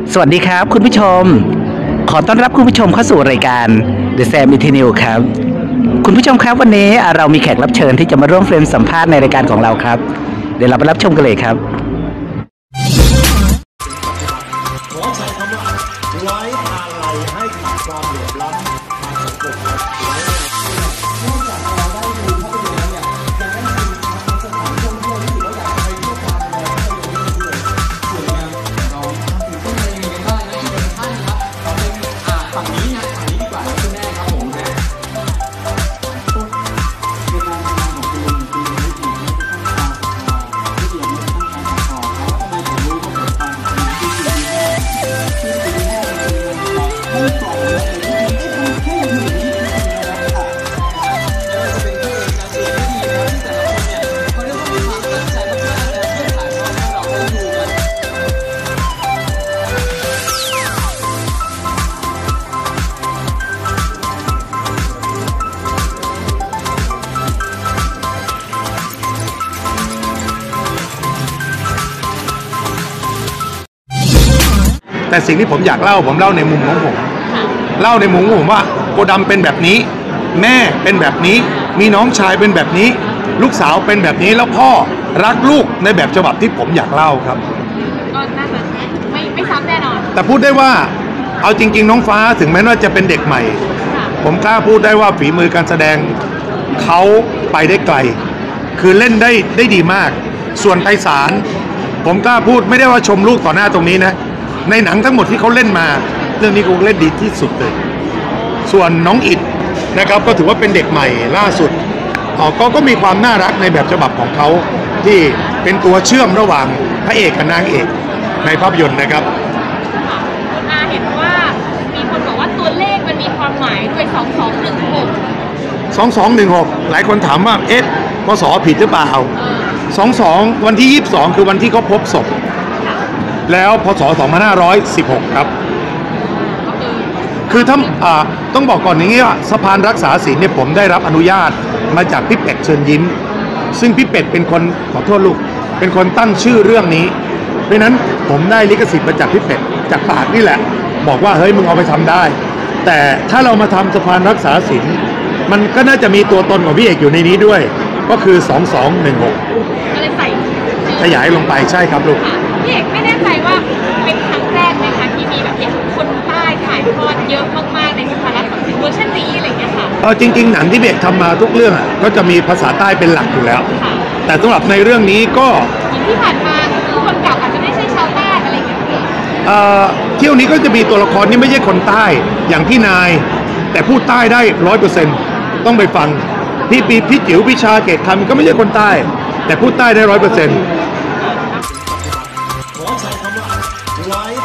สวัสดีครับคุณผู้ชมขอต้อนรับคุณผู้ชมเข้าสู่รายการ The Sam Interview ครับคุณผู้ชมครับวันนี้เรามีแขกรับเชิญที่จะมาร่วมเฟรมสัมภาษณ์ในรายการของเราครับเดี๋ยวเราไปรับชมกันเลยครับขอใช้คำว่าไว้อะไรให้กับความเหลื่อมล้ำทางสังคมครับนอกจากเราได้ดูภาพยนตร์แล้วเนี่ยยังได้ดูทางสถานท่องเที่ยวที่ถือว่าอยากไปเที่ยวตามรอยภาพยนตร์เรื่องนี้เลยสวยงามเราถือต้นอะไรยังไงกันบ้างนะอีกหนึ่งท่านครับเราเป็นฝั่งนี้นะฝั่งนี้ดีกว่านะคุณแม่ครับผมนะในการทำงานของคุณคุณรู้จริงไม่ต้องการไม่เกี่ยวไม่ต้องการขอแล้วทำไมผมรู้ว่าผมฟังที่สิ่งที่แม่ที่สิ่งที่แม่ไม่ปล่อยเลยแค่อย่างนี้นะครับจะเป็นผู้เอกการแสดงที่ดีนะครับที่แต่ละคนเนี่ยเขาเรียกว่ามีความตั้งใจมากๆนะเพื่อถ่ายทอดให้เราได้ดูกันแต่สิ่งที่ผมอยากเล่าผมเล่าในมุมของผมเล่าในมุมของผมว่าโกดำเป็นแบบนี้แม่เป็นแบบนี้มีน้องชายเป็นแบบนี้ลูกสาวเป็นแบบนี้แล้วพ่อรักลูกในแบบฉบับที่ผมอยากเล่าครับก็น่าจะไม่ซ้ำแน่นอนแต่พูดได้ว่าเอาจริงๆน้องฟ้าถึงแม้ว่าจะเป็นเด็กใหม่ผมกล้าพูดได้ว่าฝีมือการแสดงเขาไปได้ไกลคือเล่นได้ดีมากส่วนไพศาลผมกล้าพูดไม่ได้ว่าชมลูกต่อหน้าตรงนี้นะในหนังทั้งหมดที่เขาเล่นมาเรื่องนี้เขาเล่นดีที่สุดเลยส่วนน้องอิฐนะครับก็ถือว่าเป็นเด็กใหม่ล่าสุดก็มีความน่ารักในแบบฉบับของเขาที่เป็นตัวเชื่อมระหว่างพระเอกกับนางเอกในภาพยนตร์นะครับคุณอาเห็นว่ามีคนบอกว่าตัวเลขมันมีความหมายด้วย 2216หลายคนถามว่าเอ๊ะพศผิดหรือเปล่า22วันที่22คือวันที่เขาพบศพแล้วพศ2516ครับคือถ้าต้องบอกก่อนอย่างนี้ว่าสะพานรักษาศีลเนี่ยผมได้รับอนุญาตมาจากพี่เป็ดเชิญยิ้มซึ่งพี่เป็ดเป็นคนขอโทษลูกเป็นคนตั้งชื่อเรื่องนี้เพราะนั้นผมได้ลิขสิทธิ์มาจากพี่เป็ดจากปากนี่แหละบอกว่าเฮ้ยมึงเอาไปทำได้แต่ถ้าเรามาทำสะพานรักษาศีลมันก็น่าจะมีตัวตนของพี่เอกอยู่ในนี้ด้วยก็คือ2216 ก็เลยใส่ขยายลงไปใช่ครับลูกพี่เอกไม่แน่ใจว่าเป็นครั้งแรกไหมคะที่มีแบบคนใต้ถ่ายทอดเยอะมากๆในสถานะของเวอร์ชันนี้อะไรเงี้ยค่ะจริงๆหนังที่เบกทำมาทุกเรื่องก็จะมีภาษาใต้เป็นหลักอยู่แล้วแต่สำหรับในเรื่องนี้ก็ที่ผ่านมาคนเก่าอาจจะไม่ใช่ชาวใต้อะไรเงี้ยเที่ยวนี้ก็จะมีตัวละครที่ไม่ใช่คนใต้อย่างพี่นายแต่พูดใต้ได้ 100% ต้องไปฟังพี่จิ๋วพี่ชาเกตคำก็ไม่ใช่คนใต้แต่พูดใต้ได้ 100% ขอใช้คำว่าไว้